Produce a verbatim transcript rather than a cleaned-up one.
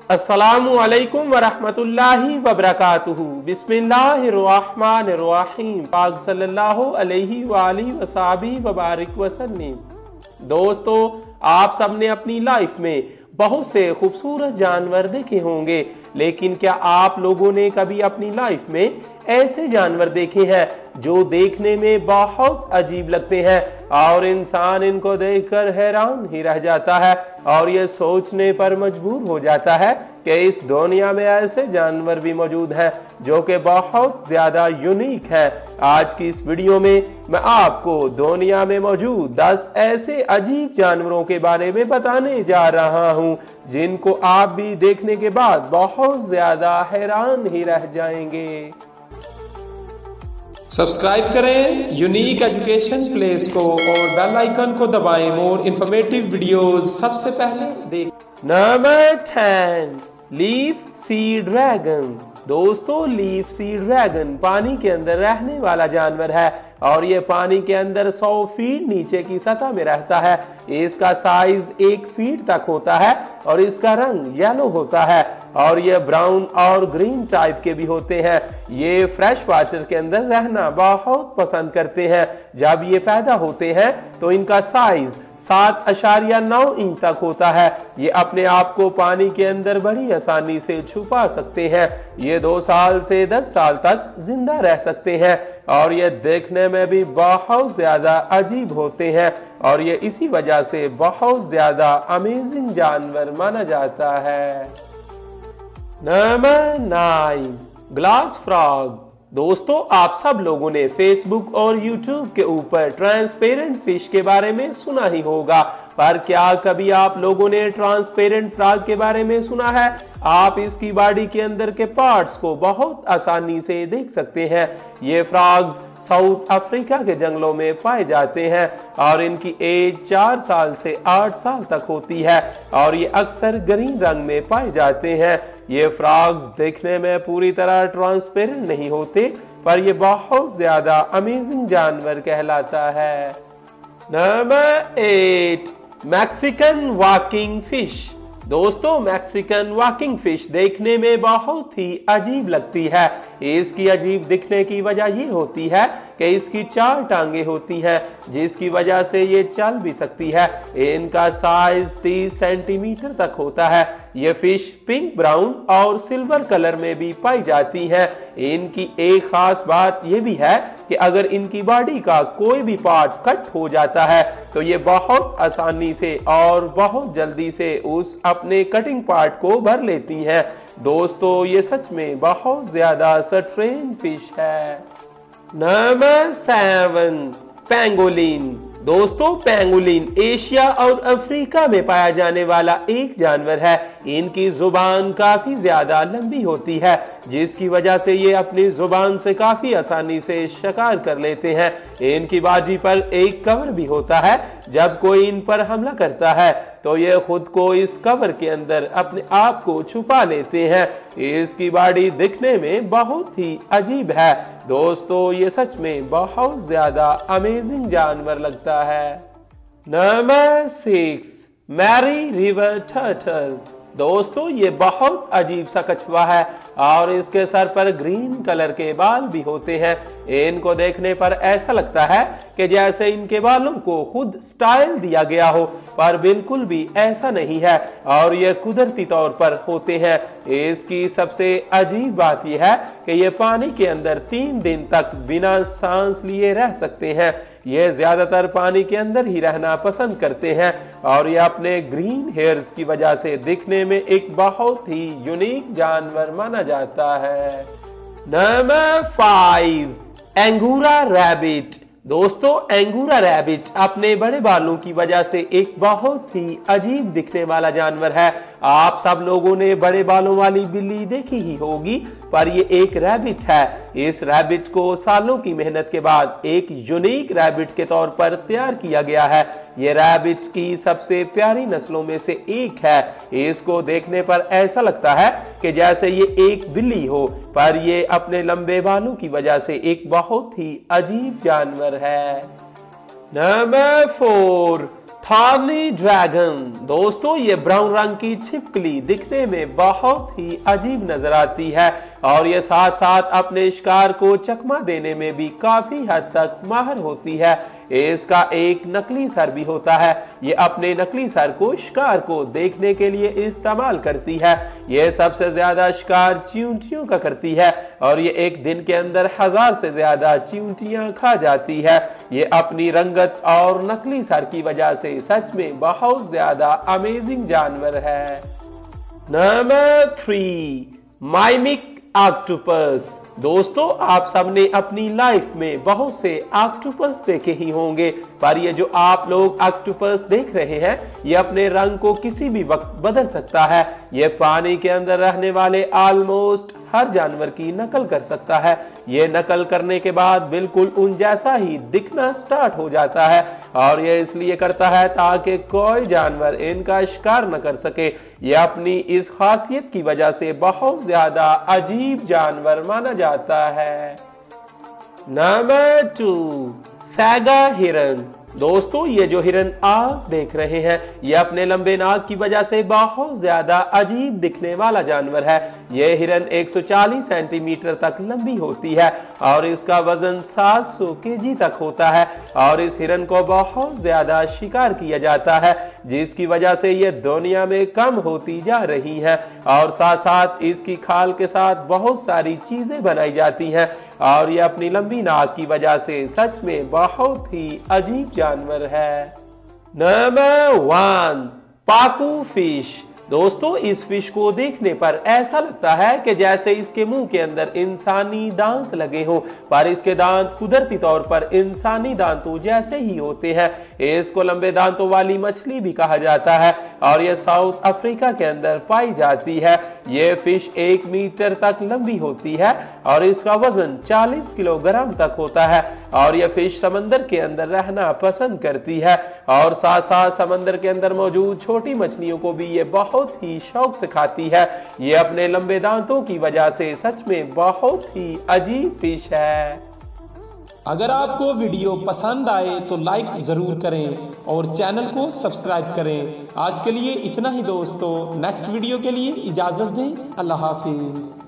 अस्सलामु अलैकुम वरहमतुल्लाहि वबरकातुहू। बिस्मिल्लाहिर्रहमानिर्रहीम। पाक सल्लल्लाहु अलैहि वालिहि वसाहबिहि वबारिक वसल्लम। दोस्तों, आप सबने अपनी लाइफ में बहुत से खूबसूरत जानवर देखे होंगे, लेकिन क्या आप लोगों ने कभी अपनी लाइफ में ऐसे जानवर देखे हैं जो देखने में बहुत अजीब लगते हैं और इंसान इनको देखकर हैरान ही रह जाता है और ये सोचने पर मजबूर हो जाता है कि इस दुनिया में ऐसे जानवर भी मौजूद हैं जो कि बहुत ज्यादा यूनिक है। आज की इस वीडियो में मैं आपको दुनिया में मौजूद दस ऐसे अजीब जानवरों के बारे में बताने जा रहा हूं जिनको आप भी देखने के बाद बहुत ज्यादा हैरान ही रह जाएंगे। सब्सक्राइब करें यूनिक एजुकेशन प्लेस को और बेल आइकन को दबाएं मोर इंफॉर्मेटिव वीडियोस सबसे पहले देख। Number ten, leaf sea dragon. दोस्तों, लीफ सी ड्रैगन पानी के अंदर रहने वाला जानवर है और ये पानी के अंदर सौ फीट नीचे की सतह में रहता है। इसका साइज एक फीट तक होता है और इसका रंग येलो होता है और ये ब्राउन और ग्रीन टाइप के भी होते हैं। ये फ्रेश वाटर के अंदर रहना बहुत पसंद करते हैं। जब ये पैदा होते हैं तो इनका साइज सात अशारिया नौ इंच तक होता है। ये अपने आप को पानी के अंदर बड़ी आसानी से छुपा सकते हैं। ये दो साल से दस साल तक जिंदा रह सकते हैं और ये देखने में भी बहुत ज्यादा अजीब होते हैं और ये इसी वजह से बहुत ज्यादा अमेजिंग जानवर माना जाता है। Number nine, glass frog. दोस्तों, आप सब लोगों ने फेसबुक और यूट्यूब के ऊपर ट्रांसपेरेंट फिश के बारे में सुना ही होगा, पर क्या कभी आप लोगों ने ट्रांसपेरेंट फ्रॉग के बारे में सुना है? आप इसकी बॉडी के अंदर के पार्ट्स को बहुत आसानी से देख सकते हैं। ये फ्रॉग्स साउथ अफ्रीका के जंगलों में पाए जाते हैं और इनकी एज चार साल से आठ साल तक होती है और ये अक्सर ग्रीन रंग में पाए जाते हैं। ये फ्रॉग्स देखने में पूरी तरह ट्रांसपेरेंट नहीं होते, पर ये बहुत ज्यादा अमेजिंग जानवर कहलाता है। Number eight, Mexican walking fish. दोस्तों, मैक्सिकन वॉकिंग फिश देखने में बहुत ही अजीब लगती है। इसकी अजीब दिखने की वजह ये होती है कि इसकी चार टांगे होती हैं जिसकी वजह से ये चल भी सकती है। इनका साइज तीस सेंटीमीटर तक होता है। ये फिश पिंक, ब्राउन और सिल्वर कलर में भी पाई जाती हैं। इनकी एक खास बात यह भी है कि अगर इनकी बॉडी का कोई भी पार्ट कट हो जाता है तो ये बहुत आसानी से और बहुत जल्दी से उस अपने कटिंग पार्ट को भर लेती हैं। दोस्तों, ये सच में बहुत ज्यादा स्ट्रेंज फिश है। Number seven, pangolin. दोस्तों, पेंगोलिन एशिया और अफ्रीका में पाया जाने वाला एक जानवर है। इनकी जुबान काफी ज्यादा लंबी होती है जिसकी वजह से ये अपनी जुबान से काफी आसानी से शिकार कर लेते हैं। इनकी बाजी पर एक कवर भी होता है। जब कोई इन पर हमला करता है तो ये खुद को इस कवर के अंदर अपने आप को छुपा लेते हैं। इसकी बॉडी दिखने में बहुत ही अजीब है। दोस्तों, ये सच में बहुत ज्यादा अमेजिंग जानवर लगता है। Number six, Mary River turtle. दोस्तों, ये बहुत अजीब सा कछुआ है और इसके सर पर ग्रीन कलर के बाल भी होते हैं। इनको देखने पर ऐसा लगता है कि जैसे इनके बालों को खुद स्टाइल दिया गया हो, पर बिल्कुल भी ऐसा नहीं है और ये कुदरती तौर पर होते हैं। इसकी सबसे अजीब बात यह है कि ये पानी के अंदर तीन दिन तक बिना सांस लिए रह सकते हैं। ये ज्यादातर पानी के अंदर ही रहना पसंद करते हैं और ये अपने ग्रीन हेयर्स की वजह से दिखने में एक बहुत ही यूनिक जानवर माना जाता है। Number five, angora rabbit. दोस्तों, एंगोरा रैबिट अपने बड़े बालों की वजह से एक बहुत ही अजीब दिखने वाला जानवर है। आप सब लोगों ने बड़े बालों वाली बिल्ली देखी ही होगी, पर ये एक रैबिट है। इस रैबिट को सालों की मेहनत के बाद एक यूनिक रैबिट के तौर पर तैयार किया गया है। ये रैबिट की सबसे प्यारी नस्लों में से एक है। इसको देखने पर ऐसा लगता है कि जैसे ये एक बिल्ली हो, पर ये अपने लंबे बालों की वजह से एक बहुत ही अजीब जानवर है। Number four, thorny dragon. दोस्तों ये ब्राउन रंग की छिपकली दिखने में बहुत ही अजीब नजर आती है और ये साथ साथ अपने शिकार को चकमा देने में भी काफी हद तक माहिर होती है। इसका एक नकली सर भी होता है। ये अपने नकली सर को शिकार को देखने के लिए इस्तेमाल करती है। ये सबसे ज्यादा शिकार चींटियों का करती है और ये एक दिन के अंदर हजार से ज्यादा चींटियां खा जाती है। ये अपनी रंगत और नकली सर की वजह से सच में बहुत ज्यादा अमेजिंग जानवर है। Number three, mimic octopus. दोस्तों आप सबने अपनी लाइफ में बहुत से ऑक्टोपस देखे ही होंगे, पर ये जो आप लोग ऑक्टोपस देख रहे हैं ये अपने रंग को किसी भी वक्त बदल सकता है। ये पानी के अंदर रहने वाले ऑलमोस्ट हर जानवर की नकल कर सकता है। ये नकल करने के बाद बिल्कुल उन जैसा ही दिखना स्टार्ट हो जाता है और ये इसलिए करता है ताकि कोई जानवर इनका शिकार न कर सके। ये अपनी इस खासियत की वजह से बहुत ज्यादा अजीब जानवर माना जाता है। नंबर टू, सैगा हिरन। दोस्तों ये जो हिरन आप देख रहे हैं ये अपने लंबे नाक की वजह से बहुत ज्यादा अजीब दिखने वाला जानवर है। ये हिरन एक सौ चालीस सेंटीमीटर तक लंबी होती है और इसका वजन सात सौ केजी तक होता है और इस हिरन को बहुत ज्यादा शिकार किया जाता है जिसकी वजह से ये दुनिया में कम होती जा रही है और साथ साथ इसकी खाल के साथ बहुत सारी चीजें बनाई जाती हैं और ये अपनी लंबी नाक की वजह से सच में बहुत ही अजीब जानवर है। Number one, pacu fish. दोस्तों इस फिश को देखने पर ऐसा लगता है कि जैसे इसके मुंह के अंदर इंसानी दांत लगे हों, पर इसके दांत कुदरती तौर पर इंसानी दांतों जैसे ही होते हैं। इसको लंबे दांतों वाली मछली भी कहा जाता है और यह साउथ अफ्रीका के अंदर पाई जाती है। यह फिश एक मीटर तक लंबी होती है और इसका वजन चालीस किलोग्राम तक होता है और यह फिश समंदर के अंदर रहना पसंद करती है और साथ साथ समंदर के अंदर मौजूद छोटी मछलियों को भी ये बहुत ही शौक से खाती है। ये अपने लंबे दांतों की वजह से सच में बहुत ही अजीब फिश है। अगर आपको वीडियो पसंद आए तो लाइक जरूर करें और चैनल को सब्सक्राइब करें। आज के लिए इतना ही दोस्तों, नेक्स्ट वीडियो के लिए इजाजत दें। अल्लाह हाफिज।